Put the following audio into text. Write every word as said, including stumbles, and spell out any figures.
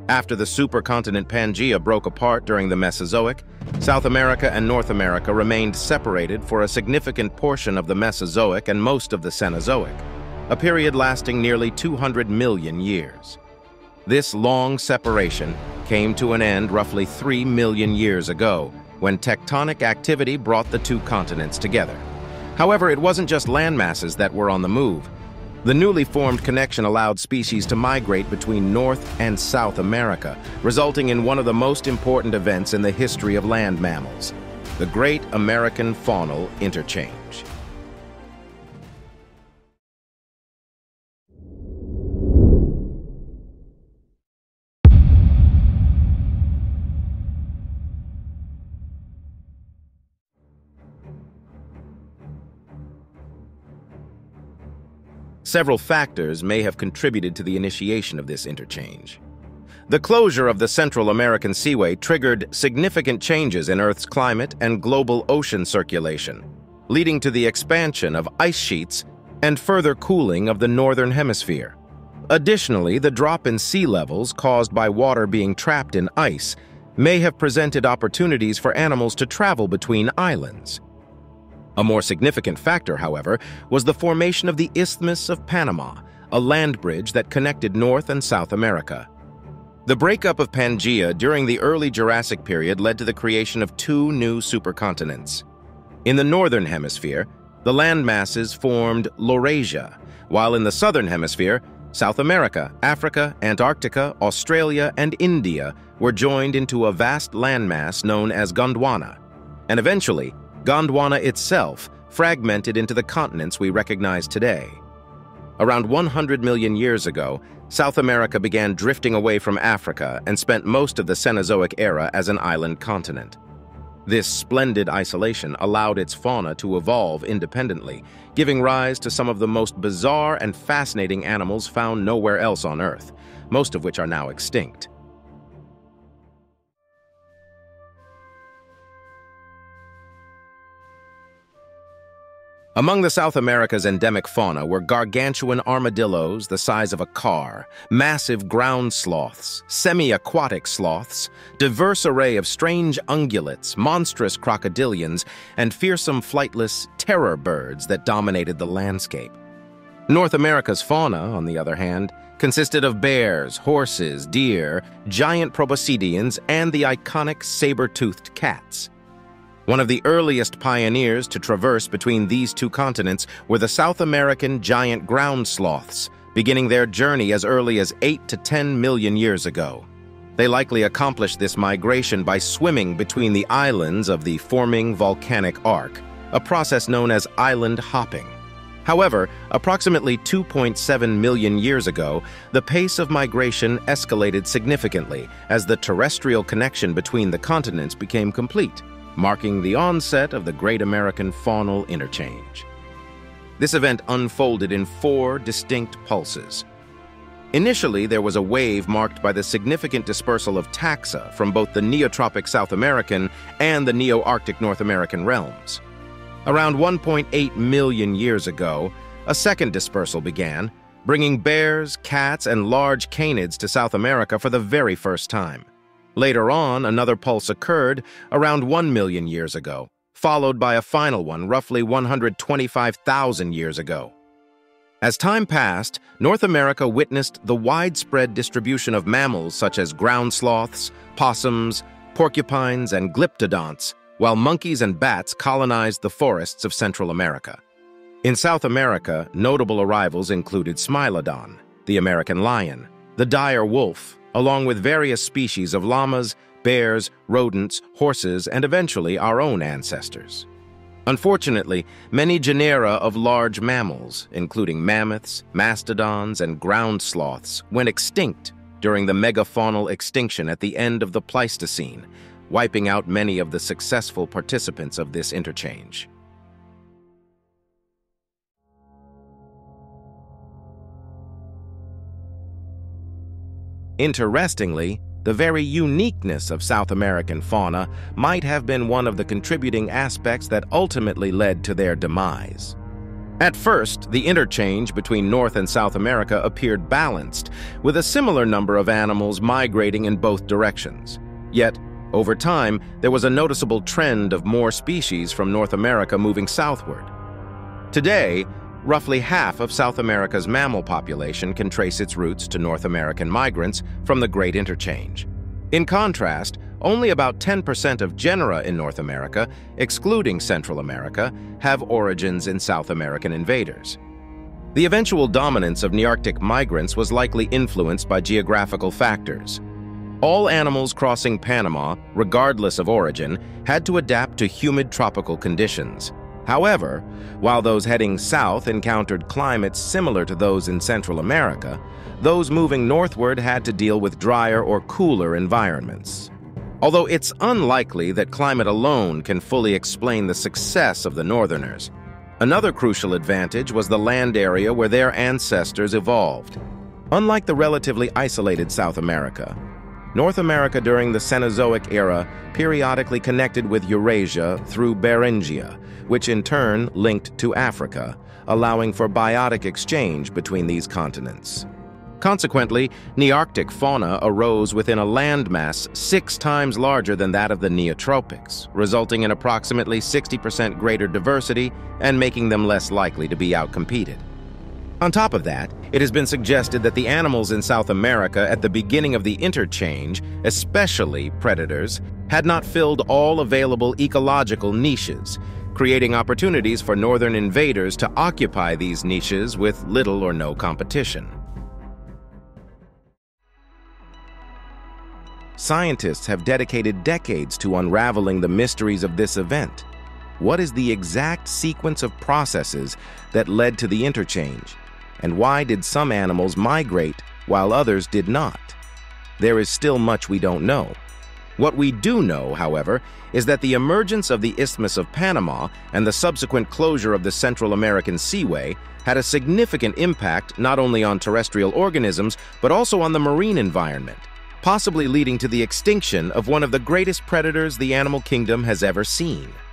After the supercontinent Pangaea broke apart during the Mesozoic, South America and North America remained separated for a significant portion of the Mesozoic and most of the Cenozoic, a period lasting nearly two hundred million years. This long separation came to an end roughly three million years ago, when tectonic activity brought the two continents together. However, it wasn't just landmasses that were on the move. The newly formed connection allowed species to migrate between North and South America, resulting in one of the most important events in the history of land mammals, the Great American Faunal Interchange. Several factors may have contributed to the initiation of this interchange. The closure of the Central American Seaway triggered significant changes in Earth's climate and global ocean circulation, leading to the expansion of ice sheets and further cooling of the Northern Hemisphere. Additionally, the drop in sea levels caused by water being trapped in ice may have presented opportunities for animals to travel between islands. A more significant factor, however, was the formation of the Isthmus of Panama, a land bridge that connected North and South America. The breakup of Pangaea during the early Jurassic period led to the creation of two new supercontinents. In the Northern Hemisphere, the landmasses formed Laurasia, while in the Southern Hemisphere, South America, Africa, Antarctica, Australia, and India were joined into a vast landmass known as Gondwana, and eventually, Gondwana itself fragmented into the continents we recognize today. Around one hundred million years ago, South America began drifting away from Africa and spent most of the Cenozoic era as an island continent. This splendid isolation allowed its fauna to evolve independently, giving rise to some of the most bizarre and fascinating animals found nowhere else on Earth, most of which are now extinct. Among the South America's endemic fauna were gargantuan armadillos the size of a car, massive ground sloths, semi-aquatic sloths, diverse array of strange ungulates, monstrous crocodilians, and fearsome flightless terror birds that dominated the landscape. North America's fauna, on the other hand, consisted of bears, horses, deer, giant proboscideans, and the iconic saber-toothed cats. One of the earliest pioneers to traverse between these two continents were the South American giant ground sloths, beginning their journey as early as eight to ten million years ago. They likely accomplished this migration by swimming between the islands of the forming volcanic arc, a process known as island hopping. However, approximately two point seven million years ago, the pace of migration escalated significantly as the terrestrial connection between the continents became complete, marking the onset of the Great American Faunal Interchange. This event unfolded in four distinct pulses. Initially, there was a wave marked by the significant dispersal of taxa from both the Neotropic South American and the Neo-Arctic North American realms. Around one point eight million years ago, a second dispersal began, bringing bears, cats, and large canids to South America for the very first time. Later on, another pulse occurred around one million years ago, followed by a final one roughly one hundred twenty-five thousand years ago. As time passed, North America witnessed the widespread distribution of mammals such as ground sloths, possums, porcupines, and glyptodonts, while monkeys and bats colonized the forests of Central America. In South America, notable arrivals included smilodon, the American lion, the dire wolf, along with various species of llamas, bears, rodents, horses, and eventually our own ancestors. Unfortunately, many genera of large mammals, including mammoths, mastodons, and ground sloths, went extinct during the megafaunal extinction at the end of the Pleistocene, wiping out many of the successful participants of this interchange. Interestingly, the very uniqueness of South American fauna might have been one of the contributing aspects that ultimately led to their demise. At first, the interchange between North and South America appeared balanced, with a similar number of animals migrating in both directions. Yet, over time, there was a noticeable trend of more species from North America moving southward. Today, roughly half of South America's mammal population can trace its roots to North American migrants from the Great Interchange. In contrast, only about ten percent of genera in North America, excluding Central America, have origins in South American invaders. The eventual dominance of Nearctic migrants was likely influenced by geographical factors. All animals crossing Panama, regardless of origin, had to adapt to humid tropical conditions. However, while those heading south encountered climates similar to those in Central America, those moving northward had to deal with drier or cooler environments. Although it's unlikely that climate alone can fully explain the success of the northerners, another crucial advantage was the land area where their ancestors evolved. Unlike the relatively isolated South America, North America during the Cenozoic era periodically connected with Eurasia through Beringia, which in turn linked to Africa, allowing for biotic exchange between these continents. Consequently, Nearctic fauna arose within a landmass six times larger than that of the Neotropics, resulting in approximately sixty percent greater diversity and making them less likely to be outcompeted. On top of that, it has been suggested that the animals in South America at the beginning of the interchange, especially predators, had not filled all available ecological niches, creating opportunities for northern invaders to occupy these niches with little or no competition. Scientists have dedicated decades to unraveling the mysteries of this event. What is the exact sequence of processes that led to the interchange? And why did some animals migrate while others did not? There is still much we don't know. What we do know, however, is that the emergence of the Isthmus of Panama and the subsequent closure of the Central American Seaway had a significant impact not only on terrestrial organisms, but also on the marine environment, possibly leading to the extinction of one of the greatest predators the animal kingdom has ever seen.